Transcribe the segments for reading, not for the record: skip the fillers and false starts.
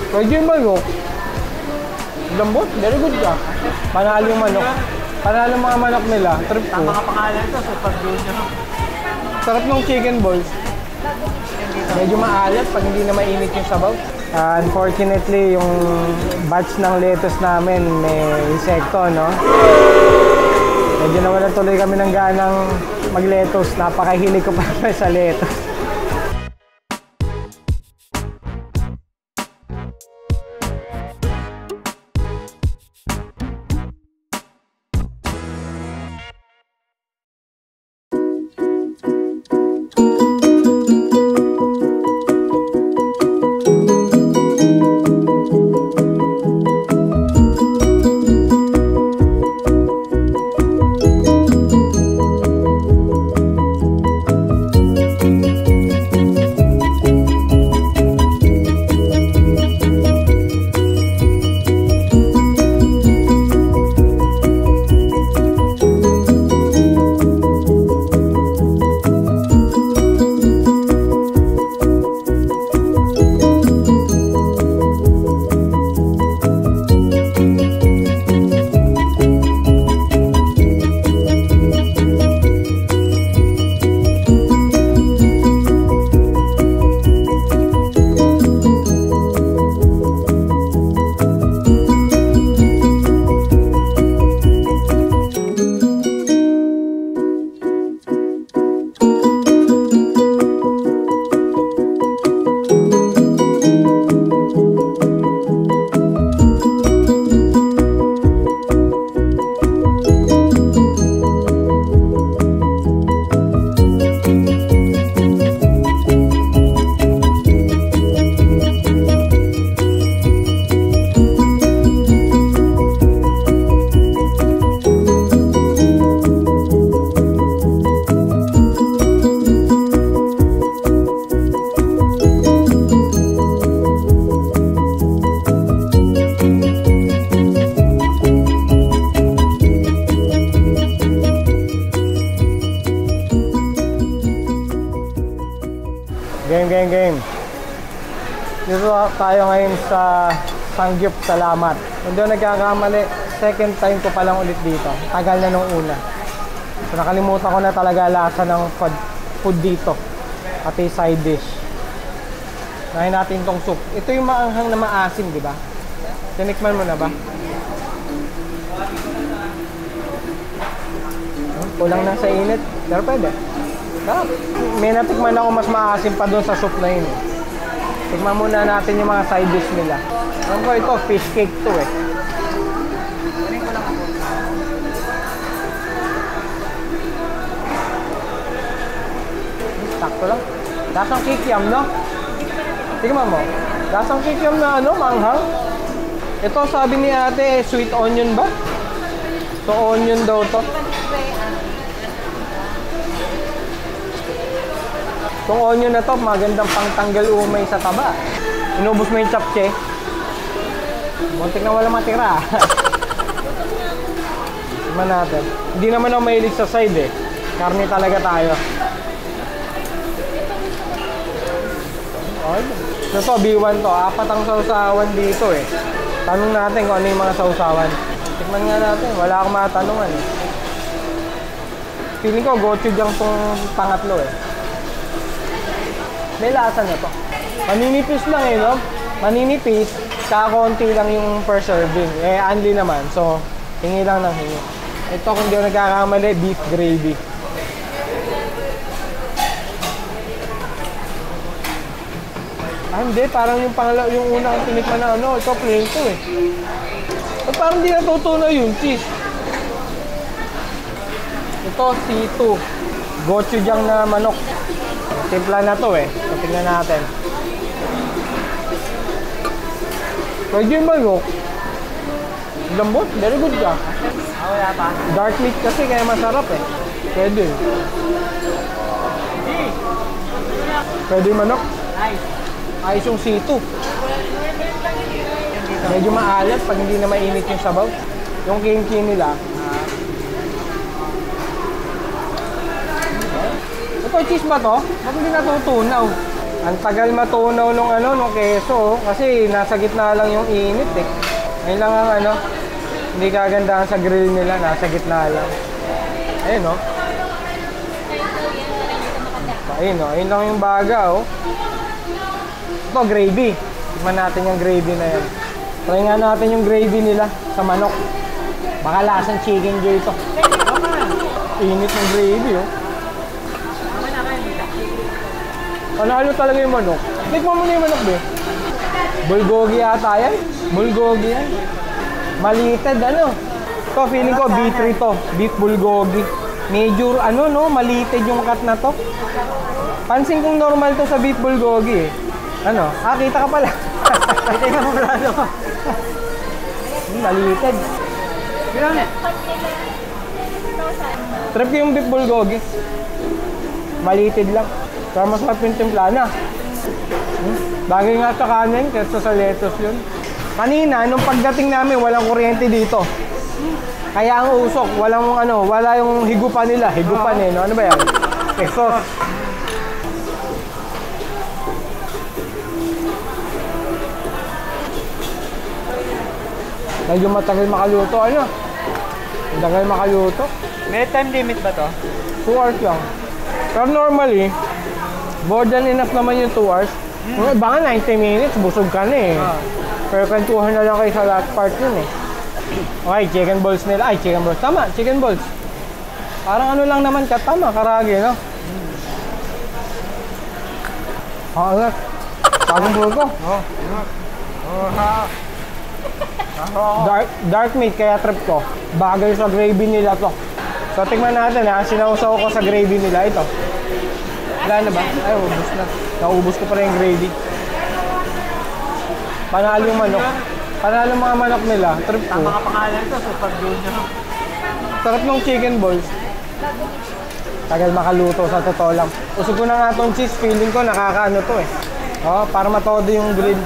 Pwede yung manok. Lambot, very good ka. Panalo yung manok. Panalo yung mga manok nila. Trip ko. Tama ka pangalan ito, Super Junior. Sarap ng chicken balls. Medyo maalat pag hindi na mainit yung sabaw. Unfortunately, yung batch ng lettuce namin may insekto, no? Medyo nawalan tuloy kami ng ganang mag-lettuce. Napakahilig ko pa sa lettuce. Game. Dito tayo ngayon sa Sangyup Salamat. Hindi ako nagkakamali, second time ko palang ulit dito. Tagal na nung una. So nakalimutan ko na talaga lasa ng food dito. Pati side dish. Nahin natin tong soup. Ito yung maanghang na maasim, di ba? Tinikman mo na ba? Kulang na sa init, pero pwede. May natikman ako mas maasim pa doon sa soup na yun. Tikman muna natin yung mga side dish nila. Alam ko ito, fish cake to eh. Sakto lang. Lasang kikiam, no? Tingnan mo. Lasang kikiam na ano, manghang. Ito sabi ni ate, sweet onion ba? So onion daw to. Itong onion na to, magandang pangtanggal umay sa taba. Inubos mo yung chapche. Muntik na wala matira. Tignan natin. Hindi naman ako mahilig sa side eh. Karne talaga tayo. Okay. So to, B1 to. 4 ang sausawan dito eh. Tanong natin kung ano yung mga sausawan. Tignan nga natin. Wala akong matanungan eh. Feeling ko, gochujang tong pangatlo eh. May lasa na to. Maninipis lang eh, no? Maninipis, kakonti lang yung per serving. Eh, unli naman. So, hingi lang ng hingi. Ito, kung di ako nagkakamali, beef gravy. Ah, hindi. Parang yung yung una kong tinikman na ano, ito plain to eh. So, parang di natutunaw yung cheese. Ito, C2. Gochujang na manok. Timpla na to eh. So, tingnan natin. Pwede yung manok. Lambot. Very good ka. Wala pa. Dark meat kasi kaya masarap eh. Pwede. Pwede yung manok. Ayos yung C2. Medyo maalat pag hindi na mainit yung sabaw. Yung kimchi nila. Ito cheese ba to? Ba't hindi natutunaw? Ang tagal matunaw nung nung keso, kasi nasa gitna lang yung init eh. Ayun lang ang hindi kagandahan sa grill nila, nasa gitna lang. Ayun no. Ayun no, ayun lang yung baga oh. Ito gravy. Tikman natin yung gravy na yan. Try nga natin yung gravy nila sa manok. Baka lasang chicken joy ito. Init ng gravy oh. Panalo talaga yung manok. Tikman mo na yung manok, be. Bulgogi ata yan. Bulgogi yan. Malited, Ito, feeling ko, B3 to. Beef bulgogi. Medyo, malited yung cut na to. Pansin kong normal to sa beef bulgogi, eh. Kita ka pala. Kita ka mo pala, malited. Bilang eh. Trip ko yung beef bulgogi. Malited lang. Kaya mas mapintimpla na. Bagay nga sa kanin kaysa sa lettuce yun. Kanina, nung pagdating namin, walang kuryente dito. Kaya ang usok, wala yung higupan nila. Higupan eh, no? Ano ba yan? Exhaust. Medyo matagal makaluto, Matagal makaluto. May time limit ba to? 2 hours lang. Pero normally, more than enough naman yung 2 hours. Kung iba nga 90 minutes, busog ka na eh. Pero kwentuhan na lang kayo sa last part yun eh. Okay, chicken balls nila. Ay, chicken balls. Tama, chicken balls. Parang lang naman ka. Tama, karagi, no? Angat. Bagong bulo ko. Dark meat, kaya trip ko. Bagay sa gravy nila to. So, tingnan natin ha. Sinausaw ko sa gravy nila. Ito. Wala na ba? Ay, ubos na. Naubos ko pa rin yung gravy. Panalo yung manok. Panalo yung mga manok nila. Trip ko. Tama ka pangalan ito, Super Junior. Sarap ng chicken balls. Tagal makaluto sa totoo lang. Usog ko na nga itong cheese. Feeling ko nakakaano to eh. Para matodo yung grill.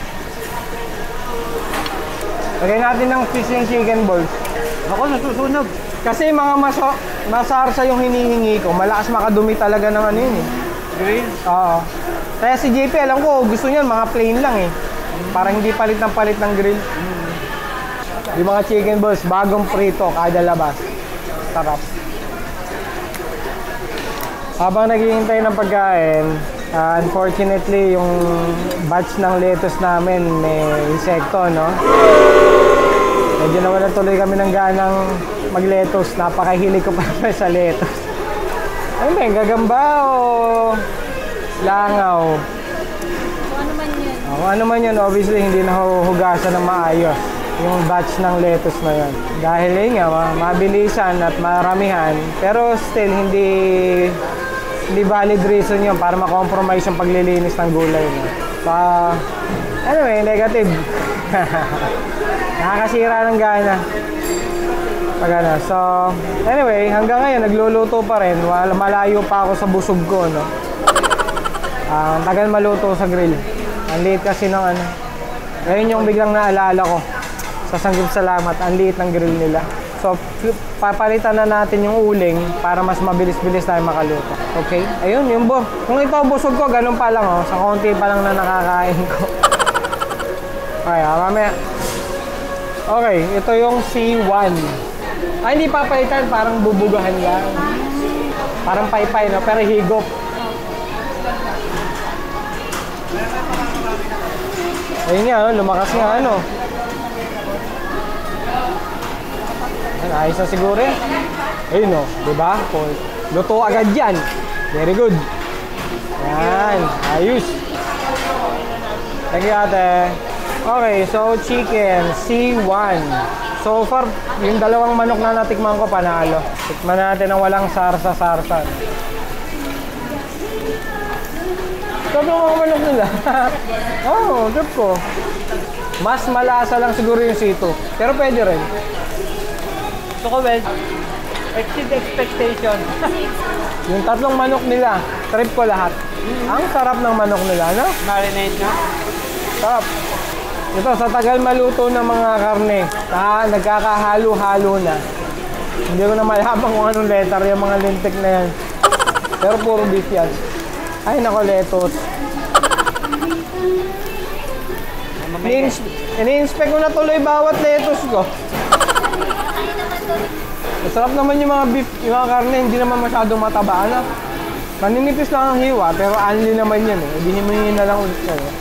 Lagay natin ng cheese yung chicken balls. Ako nasusunog. Kasi mga masarsa yung hinihingi ko. Malakas makadumi talaga ng yun eh. Grill? Oo. Kaya si JP, alam ko, gusto niyan mga plain lang eh. Parang hindi palit ng grill. Yung mga chicken balls, bagong prito, kada labas. Sarap. Habang naghihintay ng pagkain, unfortunately, yung batch ng lettuce namin may insekto, no? Medyo nawalan tuloy kami ng ganang mag-lettuce. Napakahilig ko pa sa lettuce. Ano ba, gagamba o langaw? Ano man yun? Ano man yun, obviously hindi nahuhugasan ng maayos yung batch ng lettuce na yun. Dahil yun nga, mabilisan at maramihan. Pero still, hindi valid reason yun para makompromise yung paglilinis ng gulay. No? Anyway, negative. Nakakasira ng gana. So, anyway, hanggang ngayon, nagluluto pa rin. Malayo pa ako sa busog ko, no? Tagal maluto sa grill. Ang liit kasi ng Ngayon yung biglang naalala ko. Sa Sanggip Salamat, ang liit ng grill nila. So, papalitan na natin yung uling para mas mabilis-bilis tayo makaluto. Okay? Ayun, yung kung ito busog ko, ganun pa lang, oh. Sa konti pa lang na nakakain ko. Okay, mamaya. Okay, ito yung C1. Hindi papalitan, parang bubugahan lang. Parang paypay, no? Pero higop. Ayun nga, lumakas nga, Ayos na siguro eh. Ayun o, diba? Luto agad yan. Very good. Yan, ayos. Thank you, ate. Okay, so chicken, C1. So far, yung dalawang manok na natikman ko, panalo. Tikman natin ang walang sarsa-sarsa. Sabi ng mga manok nila. Trip ko. Mas malasa lang siguro yung C2. Pero pwede rin. Gusto ko, well, exceed expectation. Yung tatlong manok nila, trip ko lahat. Ang sarap ng manok nila, no? Marinate na. Sarap. Ito, sa tagal maluto ng mga karne, nagkakahalo-halo na. Hindi ko na malaman kung anong letter yung mga lintik na yan. Pero puro beef yan. Ay, nako, lettuce. Ini-inspect ko na tuloy bawat lettuce ko. Masarap naman yung mga beef, yung mga karne, hindi naman masyadong mataba. Ano? Maninipis lang ang hiwa, pero anli naman yan eh. Hindi himuhin na lang ulit kayo.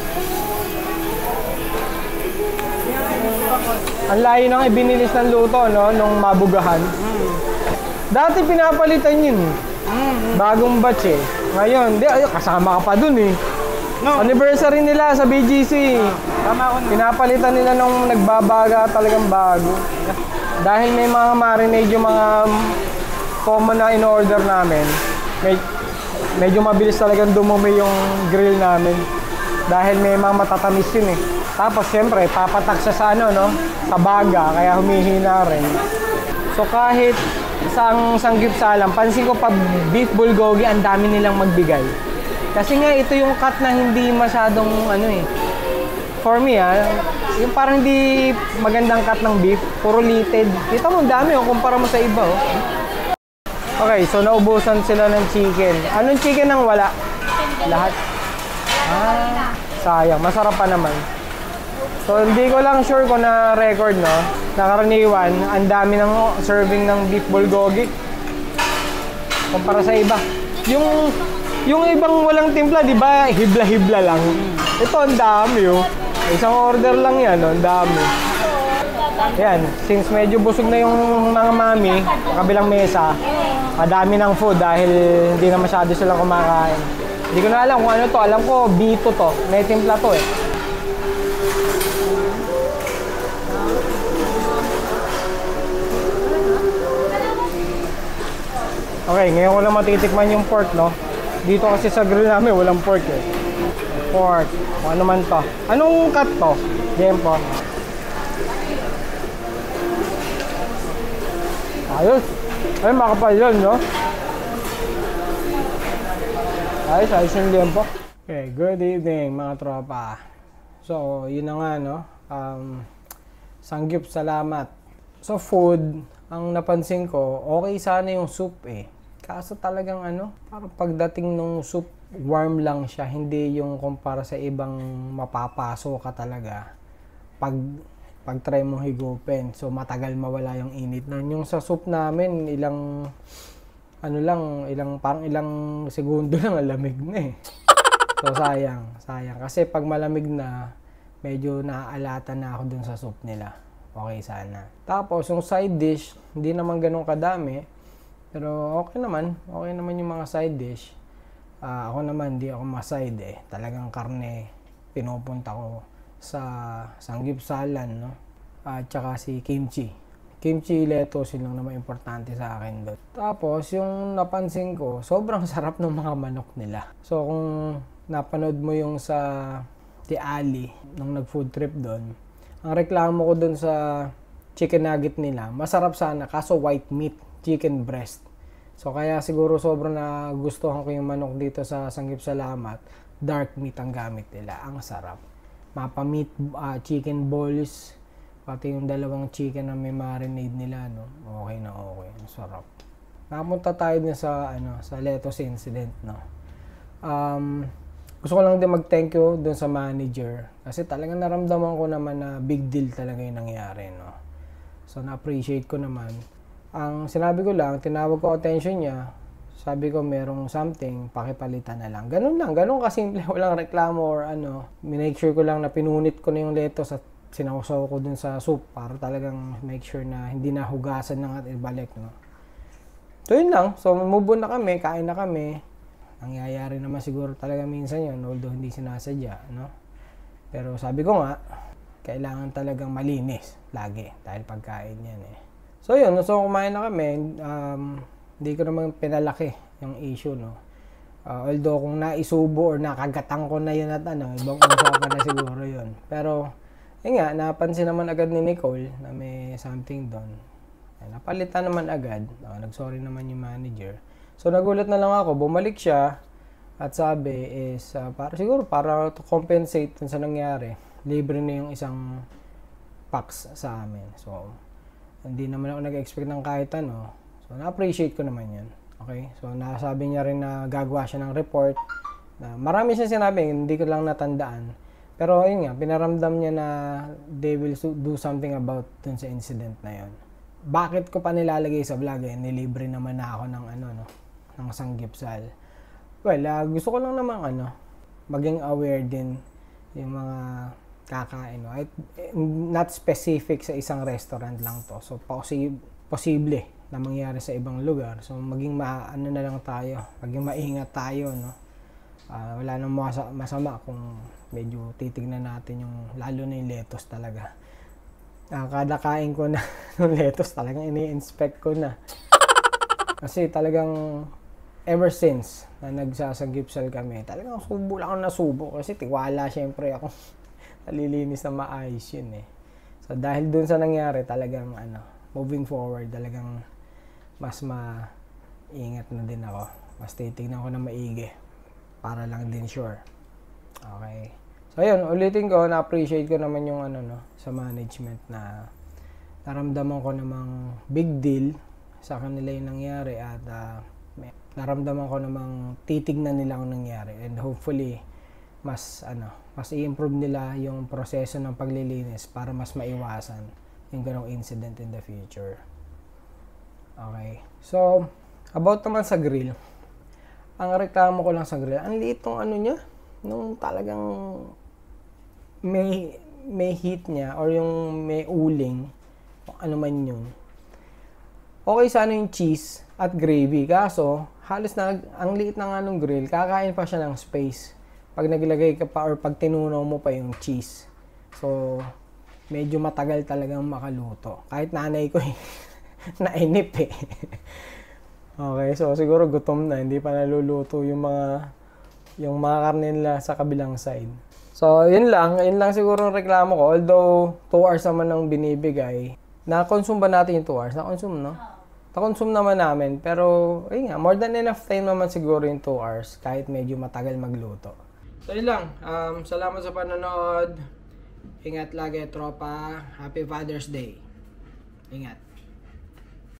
Ang layo nang ibinilis ng luto, no? Nung mabugahan. Dati pinapalitan yun. Bagong batch eh. Ngayon, kasama ka pa dun eh. No. Anniversary nila sa BGC. Tama ako. Pinapalitan nila nung nagbabaga talagang bago. Dahil may mga marinade yung mga common na in-order namin. Medyo mabilis talagang dumumi yung grill namin. Dahil may mga matatamis yun eh. Tapos syempre, papatak siya sa ano, no? Sa baga, kaya humihina rin. So kahit sa sanggip-salam, pansin ko pa beef bulgogi, ang dami nilang magbigay. Kasi nga ito yung cut na hindi masyadong ano eh. For me yung parang hindi magandang cut ng beef, puro litted. Kita mo ang dami kumpara mo sa iba oh. Okay, so naubusan sila ng chicken. Anong chicken ang wala? Lahat. Sayang, masarap pa naman. So hindi ko lang sure kung na record no. Nakaraniwan, ang dami ng serving ng beef bulgogi kumpara sa iba. Yung ibang walang timpla, di ba, hibla-hibla lang. Ito, ang dami, oh. Isang order lang yan, oh. Ang dami. Yan, since medyo busog na yung mga mami, kabilang mesa, madami ng food dahil hindi na masyado silang kumakain. Hindi ko na alam kung ano to. Alam ko, bito to. May timpla to, eh. Okay, ngayon ko lang matitikman yung pork, no? Dito kasi sa grill namin, walang pork eh. Pork. Kung ano man to. Anong cut to? Jempo. Ayos. Ay, makapal yun, no? Ayos yung jempo. Okay, good evening mga tropa. So, yun na nga, no? Sanggip, salamat. So, food, ang napansin ko, okay sana yung soup eh. Kaso talagang ano, parang pagdating nung soup, warm lang siya. Hindi yung kumpara sa ibang mapapaso ka talaga. Pag try mong higupin. So matagal mawala yung init na. Yung sa soup namin, parang ilang segundo lang lamig na eh. So sayang. Kasi pag malamig na, medyo naaalata na ako dun sa soup nila. Okay sana. Tapos yung side dish, hindi naman ganun kadami. Pero okay naman yung mga side dish. Ako naman, di ako maside eh. Talagang karne, pinupunta ko sa sanggipsalan, no? At saka si kimchi. Kimchi, lettuce, yun lang naman importante sa akin doon. Tapos, yung napansin ko, sobrang sarap ng mga manok nila. So, kung napanood mo yung sa The Ali, nung nag-food trip doon, ang reklamo ko doon sa chicken nugget nila, masarap sana, kaso white meat, chicken breast. So kaya siguro sobrang nagustuhan ko yung manok dito sa Sanggip Salamat. Dark meat ang gamit nila. Ang sarap. Mapa meat, chicken balls, pati yung dalawang chicken na may marinade nila, no? Okay na okay. Ang sarap. Napunta tayo din sa lettuce incident, no? Gusto ko lang din mag-thank you dun sa manager. Kasi talagang naramdaman ko naman na big deal talaga yung nangyari, no? So na-appreciate ko naman. Ang sinabi ko lang, tinawag ko attention niya, sabi ko merong something, pakipalitan na lang. Ganun lang, ganun kasimple, walang reklamo or ano. Minake sure ko lang na pinunit ko na yung lettuce at sinawsaw ko dun sa soup para talagang make sure na hindi na hugasan ng at ibalik, no. So yun lang, so move on na kami, kain na kami. Nangyayari naman siguro talaga minsan yun, although hindi sinasadya, no. Pero sabi ko nga, kailangan talagang malinis lagi dahil pagkain yan eh. So yun, so kumain na kami, hindi ko naman pinalaki yung issue, no. Although kung naisubo or nakagatang ko na yun at ibang usapan na siguro yun. Pero, yun nga, napansin naman agad ni Nicole na may something doon. Napalitan naman agad, nag-sorry naman yung manager. So nagulat na lang ako, bumalik siya at sabi is, siguro para to compensate dun sa nangyari, libre na yung isang packs sa amin. So, hindi naman ako nag-expect ng kahit ano. So, na-appreciate ko naman yun. Okay? So, nasabi niya rin na gagawa siya ng report. Na marami siya sinabi, hindi ko lang natandaan. Pero yun nga, pinaramdam niya na they will do something about dun sa incident na yun. Bakit ko pa nilalagay sa vlog eh? Nilibre naman na ako ng ng sanggipsal. Well, gusto ko lang namang maging aware din yung mga kakain. No? Not specific sa isang restaurant lang to. So, posible na mangyari sa ibang lugar. So, maging na lang tayo. Maging maingat tayo, no? Wala nang masama kung medyo titignan natin yung, lalo na yung lettuce talaga. Kada kain ko na yung lettuce, talagang ini-inspect ko na. Kasi talagang ever since na nagsasanggipsal kami, talagang subo lang ako nasubo. Kasi tiwala syempre ako. Nalilinis na maayos yun eh. So dahil dun sa nangyari, talagang moving forward, talagang mas maingat na din ako. Mas titignan ko na maigi para lang din sure. Okay. So ayun, ulitin ko, na-appreciate ko naman yung sa management na naramdaman ko namang big deal sa kanila yung nangyari at naramdaman ko namang titignan nila ang nangyari and hopefully mas i-improve nila yung proseso ng paglilinis para mas maiwasan yung ganong incident in the future. Okay. So, about naman sa grill. Ang reklamo ko lang sa grill, ang liit ng niya, nung talagang may heat niya or yung may uling, ano man yun. Okay sana yung cheese at gravy, kaso halos ang liit na nga nung grill, kakain pa siya ng space pag naglagay ka pa or pag tinunaw mo pa yung cheese. So, medyo matagal talagang makaluto. Kahit nanay ko nainip eh. Okay, so siguro gutom na, hindi pa naluluto yung mga karne nila sa kabilang side. So, yun lang siguro ang reklamo ko. Although 2 hours naman ang binibigay. Na-consume ba natin yung 2 hours? Na-consume, no? Na-consume naman namin. Pero, ayun nga, more than enough time naman siguro yung 2 hours kahit medyo matagal magluto. So, yun lang. Salamat sa panonood. Ingat lagi, tropa. Happy Father's Day. Ingat.